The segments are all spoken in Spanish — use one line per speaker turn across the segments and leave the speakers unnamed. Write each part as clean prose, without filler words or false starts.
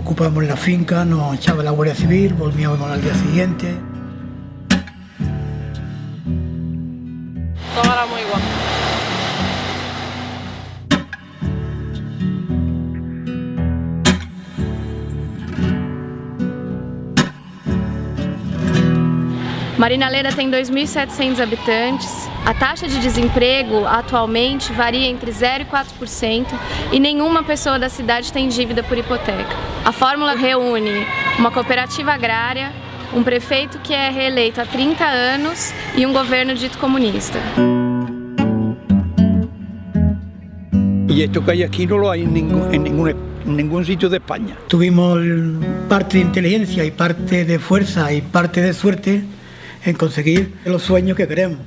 ocupamos la finca, nos echaba la Guardia Civil, volvíamos al día siguiente.
Todo era muy guapo. Marinaleda tem 2.700 habitantes, a taxa de desemprego atualmente varia entre 0% e 4% e nenhuma pessoa da cidade tem dívida por hipoteca. A fórmula reúne uma cooperativa agrária, um prefeito que é reeleito há 30 anos e um governo dito comunista.
Y esto que hay aquí no lo hay en ningún sitio de España.
Tuvimos parte de inteligencia y parte de fuerza y parte de suerte en conseguir los sueños que queremos.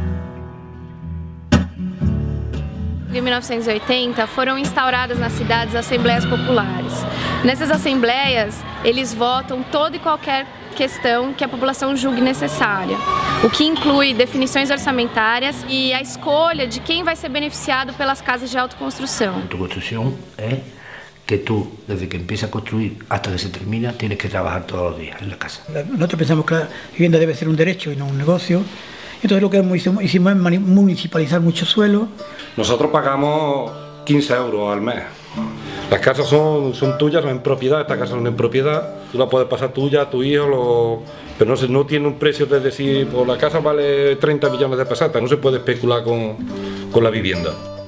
Em 1980 foram instauradas nas cidades assembleias populares. Nessas assembleias, eles votam toda e qualquer questão que a população julgue necessária, o que inclui definições orçamentárias e a escolha de quem vai ser beneficiado pelas casas de autoconstrução.
Autoconstrucción es que tú, desde que empiezas a construir hasta que se termina, tienes que trabajar todos los días en la casa.
Nosotros pensamos que la vivienda debe ser un derecho y no un negocio. Entonces lo que hicimos es municipalizar mucho suelo.
Nosotros pagamos 15 euros al mes. Las casas son tuyas, son en propiedad, estas casas son en propiedad. Tú la puedes pasar tuya, a tu hijo, pero no tiene un precio de decir, pues la casa vale 30 millones de pesetas, no se puede especular con la vivienda.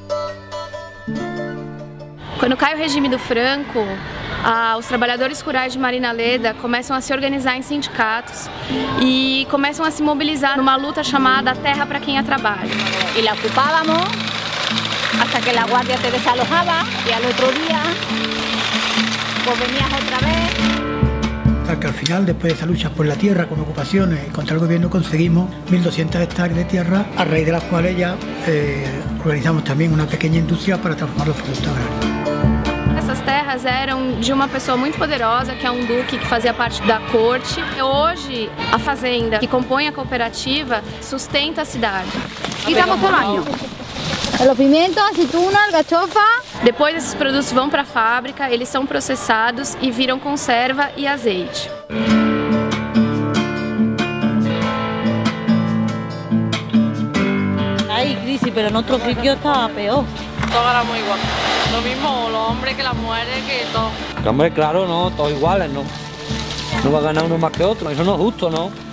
Quando cai o regime do Franco, os trabalhadores rurais de Marinaleda começam a se organizar em sindicatos e começam a se mobilizar numa luta chamada Terra para quem a trabalha.
Y la ocupábamos hasta que la guardia te desalojaba y al otro día pues venías otra vez.
Hasta que al final, después de esa lucha por la tierra con ocupaciones y contra el gobierno, conseguimos 1.200 hectáreas de tierra, a raíz de las cuales ya organizamos también una pequeña industria para transformar los productos agrarios.
Essas terras eram de uma pessoa muito poderosa, que é um duque que fazia parte da corte. Hoje, a fazenda que compõe a cooperativa sustenta a cidade.
Y damos tamaño. Los pimientos, aceituna, alcachofa.
Depois esses produtos vão para a fábrica, eles são processados e viram conserva e azeite.
Hay crisis, pero en otro sitio estaba peor.
Todo era muy igual. Lo mismo los hombres que las mujeres, que todo.
Hombre, claro, no, todos iguales, ¿no? No va a ganar uno más que otro, eso no es justo, ¿no?